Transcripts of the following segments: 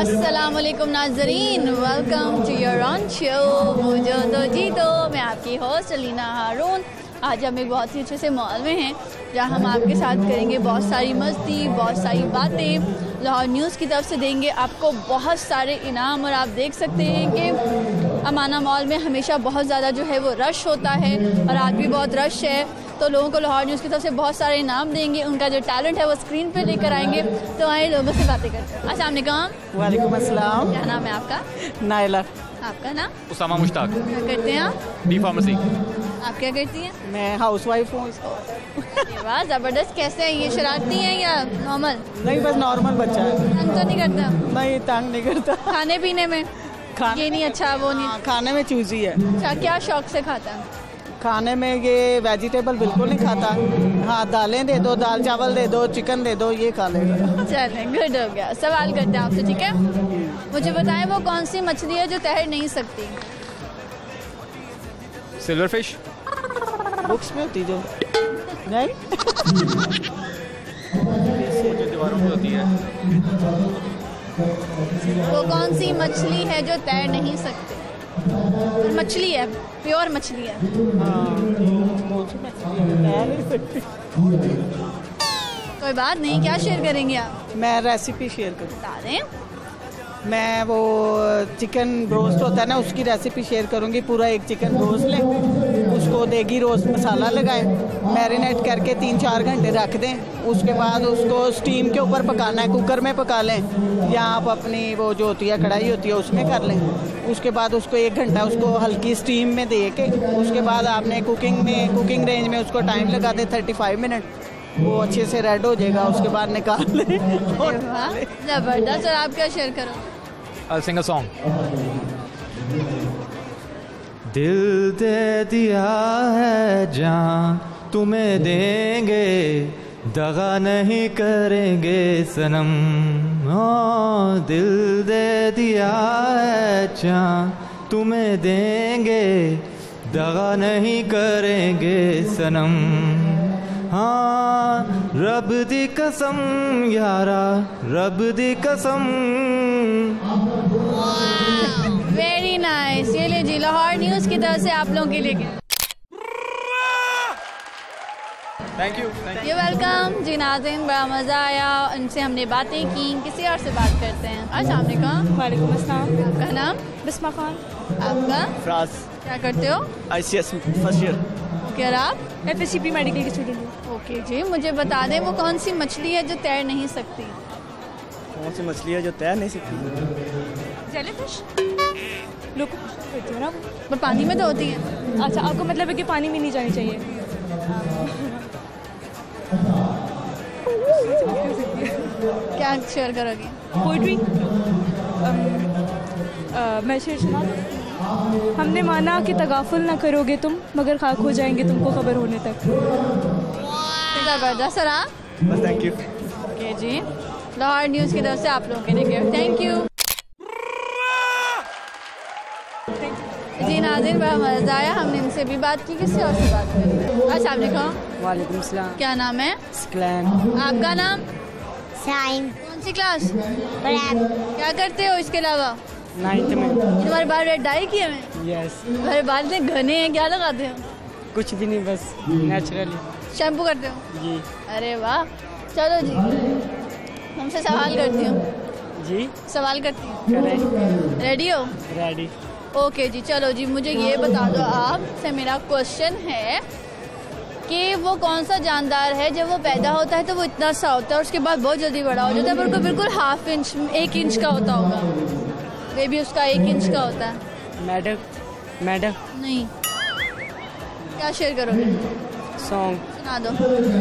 अस्सलामुअलैकुम नाज़रीन, welcome to your own show भूजो तो जीतो। मैं आपकी होस्ट अलीना हारून। आज हम एक बहुत ही अच्छे से मॉल में हैं जहां हम आपके साथ करेंगे बहुत सारी मस्ती, बहुत सारी बातें। लाहौर न्यूज़ की तरफ से देंगे आपको बहुत सारे इनाम और आप देख सकते हैं कि अमाना मॉल में हमेशा बहुत ज़्यादा जो है वो रश होता है और आज भी बहुत रश है। तो लोगों को लाहौर न्यूज़ की तरफ से बहुत सारे इनाम देंगे, उनका जो टैलेंट है वो स्क्रीन पे लेकर आएंगे। तो आए लोगों से बातें करते हैं। अस्सलाम वालेकुम। वालेकुम अस्सलाम। क्या नाम है आपका? नाइला। आपका नाम? उसामा मुश्ताक। क्या करते हैं आप? B pharmacy. आप क्या करती हैं? मैं हाउसवाइफ हूँ। वाह, ज़बरदस्त। कैसे हैं ये, शरारती हैं या नॉर्मल? नहीं, बस नॉर्मल बच्चा है। तंग तो नहीं करता? नहीं, तंग नहीं करता। खाने पीने में ये नहीं अच्छा, वो नहीं? खाने में चूजी है। अच्छा, क्या शौक से खाता है? खाने में ये वेजिटेबल बिल्कुल नहीं खाता। हाँ, दालें दे दो, दाल चावल दे दो, चिकन दे दो, ये खा लेगा। चलें, गुड हो गया। सवाल करते हैं आपसे, ठीक है? मुझे बताएं वो कौन सी मछली है जो तैर नहीं सकती? Silver fish. बुक्स में होती जो नहीं जो दीवारों पे होती है। वो कौन सी मछली है जो तैर नहीं सकती? मछली है, प्योर मछली है। कोई बात नहीं, क्या शेयर करेंगे आप? मैं रेसिपी शेयर करूँ? बता दें। मैं वो चिकन रोस्ट होता है ना, उसकी रेसिपी शेयर करूँगी। पूरा एक चिकन रोस्ट लें, उसको देगी रोस्ट मसाला लगाएं, मैरिनेट करके 3-4 घंटे रख दें। उसके बाद उसको स्टीम के ऊपर पकाना है, कुकर में पका लें या आप अपनी वो जो होती है कढ़ाई होती है उसमें कर लें। उसके बाद उसको 1 घंटा उसको हल्की स्टीम में दे के उसके बाद आपने कुकिंग रेंज में उसको टाइम लगा दे 35 मिनट। वो अच्छे से रेड हो जाएगा, उसके बाद निकाल लें। जबरदस्त। और आप क्या शेयर करो? I'll sing a song. दिल दे दिया है जान तुम्हें देंगे, दगा नहीं करेंगे सनम। ओ दिल दे दिया है जान तुम्हें देंगे, दगा नहीं करेंगे सनम। हाँ रब दी कसम यारा, रब दी कसम। Very nice. ये ले जी, लाहौर न्यूज़ की तरफ से आप लोगों के लिए थैंक यू। ये वेलकम जी। नाज़रीन, बड़ा मज़ा आया, उनसे हमने बातें की। किसी और से बात करते हैं। अस्सलाम वालेकुम। वालेकुम अस्सलाम। आपका नाम? बिस्मा खान। आपका? फ्राज। क्या करते हो? ICS first year. ओके, और आप? FSCP मेडिकल की स्टूडेंट हूँ। ओके जी, मुझे बता दें वो कौन सी मछली है जो तैर नहीं सकती? कौन सी मछली है जो तैर नहीं सकती? जेलीफिश। लोग करती हो ना वो। पर पानी में तो होती है। अच्छा, आपको मतलब है कि पानी में नहीं जानी चाहिए। क्या शेयर करोगे? पोइट्री। मैं शेर सुना। हमने माना कि तगाफुल ना करोगे तुम, मगर खाक हो जाएंगे तुमको खबर होने तक। जबरदस्त। सर आप? बस थैंक यू। ओके जी, लाहौर न्यूज़ की तरफ से आप लोगों के लिए थैंक यू जी। नाज़रीन, बड़ा मज़ा आया, हमने इनसे भी बात की। किससे और से बात करें? अस्सलाम वालेकुम। वालेकुम अस्सलाम। क्या नाम है? स्क्लैन। आपका नाम? साइम। कौन सी क्लास? प्रैप। क्या करते हो इसके अलावा? 9th में। ये तुम्हारे बाल रेड डाई किए हैं? यस। तुम्हारे बाल इतने घने हैं, क्या लगाते हो? कुछ भी नहीं, बस नेचुरली। शैम्पू करते हो? जी। अरे वाह। चलो जी, हमसे सवाल करती हूँ। जी सवाल करती हूँ, करें। रेडी हो? रेडी। ओके जी, चलो जी, मुझे ये बता दो आपसे, मेरा क्वेश्चन है कि वो कौन सा जानदार है जब वो पैदा होता है तो वो इतना सा होता है और उसके बाद बहुत जल्दी बड़ा हो जाता है, पर उसको बिल्कुल 1/2 इंच 1 इंच का होता होगा। बेबी उसका 1 इंच का होता है। मैडम नहीं। क्या शेयर करोगे? सॉन्ग सुना दो।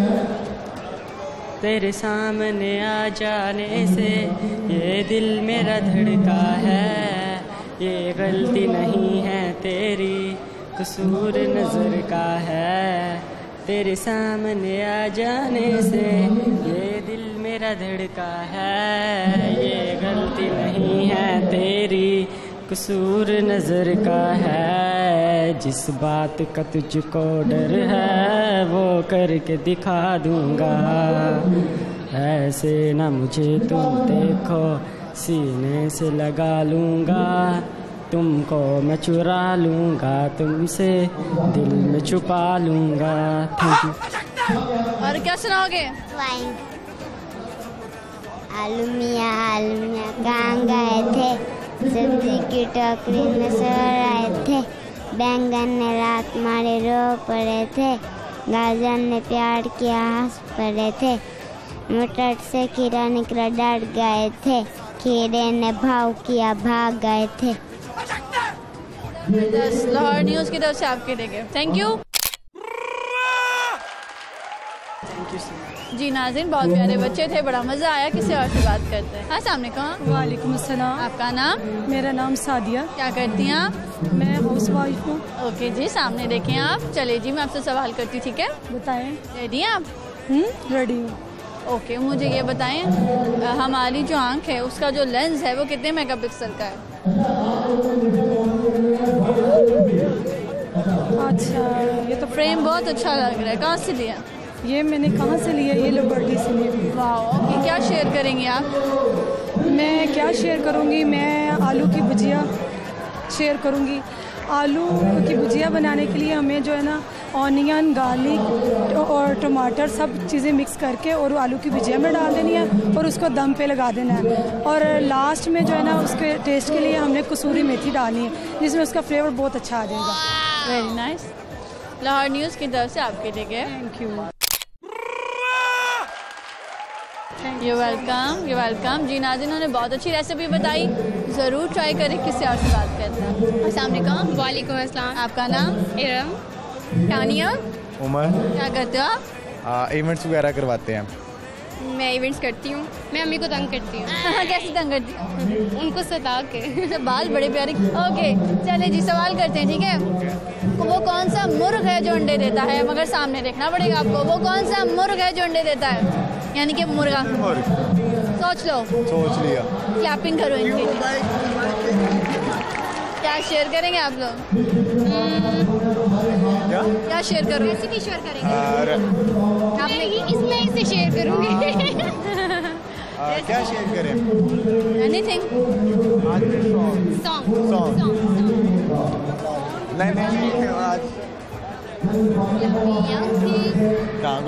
तेरे सामने आ जाने से ये दिल मेरा धड़का है, ये गलती नहीं है तेरी, कसूर नजर का है। तेरे सामने आ जाने से ये दिल मेरा धड़का है, ये गलती नहीं है तेरी, कसूर नजर का है। जिस बात का तुझको डर है वो करके दिखा दूंगा, ऐसे ना मुझे तुम देखो सीने से लगा लूँगा, तुमको मैं चुरा लूँगा, तुमसे दिल में छुपा लूँगा। Thank you. और क्या सुनाओगे? फ्लाइंग। आलू मियाँ कहाँ गए थे, सब्जी की टोकरी में सो रहे थे, बैंगन ने रात मारे रो पड़े थे, गाजर ने प्यार किया हंस पड़े थे, मटर से खीरा निकला डर गए थे, खीरे ने भाव किया भाग गए थे। लाहौर न्यूज़ की तरफ से आपके लिए थैंक यू। जी नाज़रीन, बहुत प्यारे बच्चे थे, बड़ा मज़ा आया। किसी और से बात करते हैं। हाँ, सामने कहाँ? वालेकुम अस्सलाम। आपका नाम? मेरा नाम सादिया। क्या करती हैं आप? मैं हाउस वाइफ हूँ। ओके जी, सामने देखें आप। चलिए जी, मैं आपसे सवाल करती हूँ, ठीक है? बताएं। रेडी हैं आप? रेडी हूँ। ओके, मुझे ये बताएं, हमारी जो आँख है उसका जो लेंस है वो कितने मेगापिक्सल का है? अच्छा, ये तो फ्रेम बहुत अच्छा लग रहा है, कहाँ से लिया? ये मैंने कहाँ से लिया? ये लिबर्टी से लिया। वाह, ओके। क्या शेयर करेंगी आप? मैं क्या शेयर करूँगी? मैं आलू की भुजिया शेयर करूँगी। आलू की भुजिया बनाने के लिए हमें जो है ना ऑनियन, गार्लिक और टमाटर सब चीज़ें मिक्स करके और आलू की भुजिया में डाल देनी है और उसको दम पे लगा देना है। और लास्ट में जो है ना उसके टेस्ट के लिए हमने कसूरी मेथी डालनी है, जिसमें उसका फ्लेवर बहुत अच्छा आ जाएगा। Very nice. लाहौर न्यूज़ की तरफ से आपके लिए thank you. You welcome, you welcome. जी नाज़रीन, उन्होंने बहुत अच्छी रेसिपी बताई, ज़रूर ट्राई करें। किसी और से बात करते हैं। अस्सलाम वालेकुम। वालेकुम अस्सलाम। आपका नाम? इरम। तानिया। उमर। क्या करते हो आप? इवेंट्स वगैरह करवाते हैं। मैं इवेंट्स करती हूँ। मैं अम्मी को तंग करती हूँ। कैसे तंग करती हो? उनको सता के। बाल बड़े प्यारे। ओके, चले जी, सवाल करते हैं, ठीक है? वो कौन सा मुर्ग है जो अंडे देता है? मगर सामने देखना पड़ेगा आपको। वो कौन सा मुर्ग है जो अंडे देता है? यानी कि मुर्गा। सोच लो। सोच लिया। क्लैपिंग करो इनके लिए। क्या शेयर करेंगे आप लोग? क्या शेयर करो? रेसिपी शेयर करेंगे। आपने इसमें इसे शेयर करूँगी। क्या शेयर करें? एनीथिंग। सॉन्ग। नहीं आज कहाँ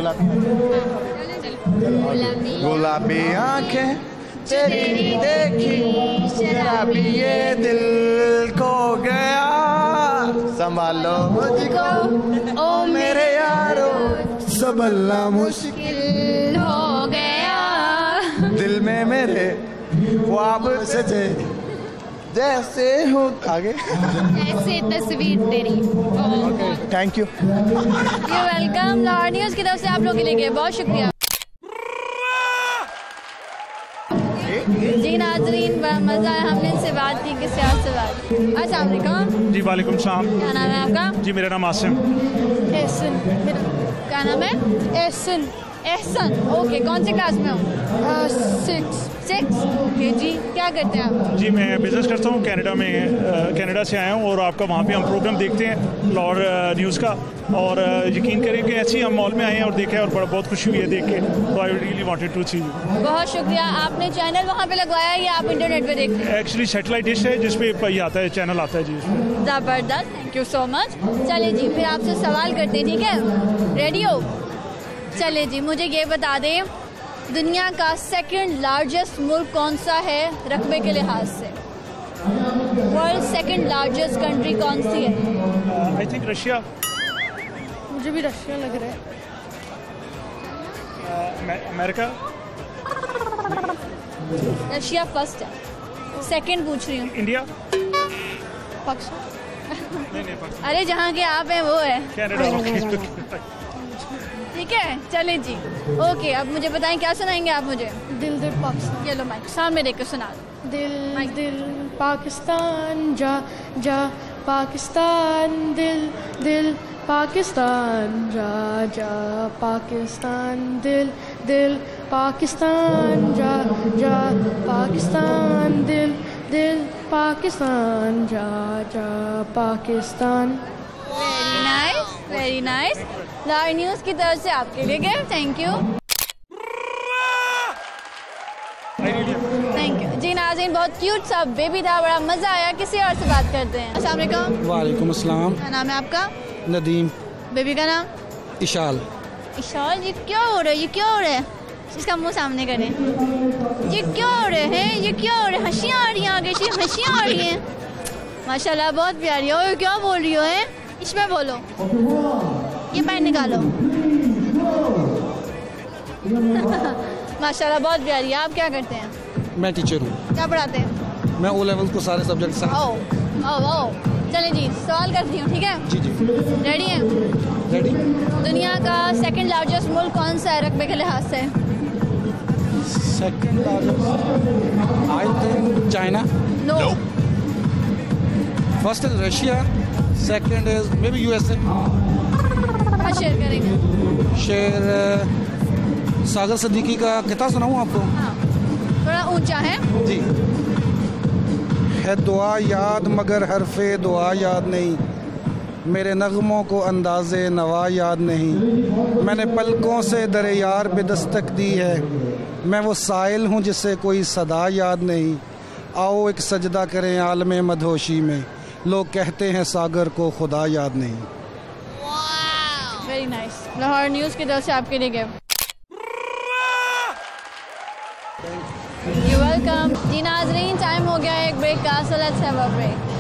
गुलाबी आंखें तेरी देखी शराबी ये दिल खो गया, संभालो मुझको ओ मेरे यारो, संभलना मुश्किल हो गया। दिल में मेरे ख्वाब सजे जैसे हो। आगे ऐसे तस्वीर तेरी। Thank you. You welcome. Lahore news की तरफ से आप लोगों के लिए बहुत शुक्रिया। जी नाजरीन, बड़ा मज़ा आया, हमने इनसे बात की। किसी और से बात? अस्सलाम वालेकुम। जी वालेकुम सलाम। क्या नाम है आपका? जी मेरा नाम आसिम। एहसन। क्या नाम है? एहसन। एहसन, ओके। कौन से क्लास में हो? 6। ओके जी, क्या करते हैं आप? जी मैं बिज़नेस करता हूँ कनाडा में। कनाडा से आया हूँ और आपका वहाँ पे हम प्रोग्राम देखते हैं लाहौर न्यूज़ का, और यकीन करें कि ऐसे ही हम मॉल में आए हैं और देखे और बहुत खुशी हुई है देख के। तो I really wanted to see you. बहुत शुक्रिया। आपने चैनल वहाँ पे लगवाया है या आप इंटरनेट पे देखते हैं? एक्चुअली सैटेलाइट डिश है जिसपे ये आता है, चैनल आता है जी। ज़बरदस्त, थैंक यू सो मच। चलिए जी, फिर आपसे सवाल करते हैं, ठीक है? रेडी हो? चलिए जी, मुझे ये बता दें, दुनिया का सेकंड लार्जेस्ट मुल्क कौन सा है रकबे के लिहाज से? वर्ल्ड सेकंड लार्जेस्ट कंट्री कौन सी है? I think Russia. मुझे भी रशिया लग रहा है। अमेरिका। रशिया फर्स्ट है, सेकंड पूछ रही हूँ। इंडिया। पाकिस्तान। नहीं अरे जहाँ के आप हैं वो है। कनाडा। ठीक है, चले जी। ओके, अब मुझे बताएं, क्या सुनाएंगे आप मुझे? दिल दिल पाकिस्तान। ये लो माइक सामने देख के सुना दो। दिल दिल पाकिस्तान जा जा पाकिस्तान, दिल दिल पाकिस्तान जा जा पाकिस्तान, दिल दिल पाकिस्तान जा जा पाकिस्तान, दिल दिल पाकिस्तान जा जा Pakistan. Very nice, very nice. Lahore news की तरफ से आपके लिए गए, थैंक यू। थैंक यू जी। नाज़रीन बहुत क्यूट सा बेबी था, बड़ा मज़ा आया। किसी और से बात करते हैं। अस्सलाम वालेकुम। वालेकुम अस्सलाम। क्या नाम है आपका? नदीम। बेबी का नाम? इशाल। इशाल, ये क्या हो रहा है? ये क्या हो रहा है? इसका मुंह सामने करें। ये क्या हो रहे हैं? ये क्या हो रहा है? हंसियाँ आ रही हैं आगे से, हंसियाँ आ रही हैं। माशाल्लाह बहुत प्यारी हो। क्या बोल रही हो? है इसमें बोलो। ये पैन निकालो। माशाल्लाह बहुत प्यारी है। आप क्या करते हैं? मैं टीचर हूँ। क्या पढ़ाते हैं? मैं ओ लेवल को सारे सब्जेक्ट से। ओ चलें जी, सवाल करती हूँ, ठीक है? जी जी। रेडी हैं? रेडी। दुनिया का सेकंड लार्जेस्ट मुल्क कौन सा है रकबे के लिहाज से? Second largest I think China. No. First is Russia, second is maybe USA. क्या शेयर करेंगे? शेर सागर सिद्दीकी का किताब सुनाऊँ आपको? हाँ, थोड़ा ऊंचा है जी। है दुआ याद मगर हरफे दुआ याद नहीं, मेरे नगमों को अंदाज़े नवा याद नहीं, मैंने पलकों से दरे यार पे दस्तक दी है, मैं वो साइल हूँ जिसे कोई सदा याद नहीं, आओ एक सजदा करें आलमे मदहोशी में, लोग कहते हैं सागर को खुदा याद नहीं। Very nice. लाहौर न्यूज़ की तरफ से आपके लिए गिफ्ट। You welcome. जी नाजरीन, टाइम हो गया एक ब्रेक का, so let's have a break.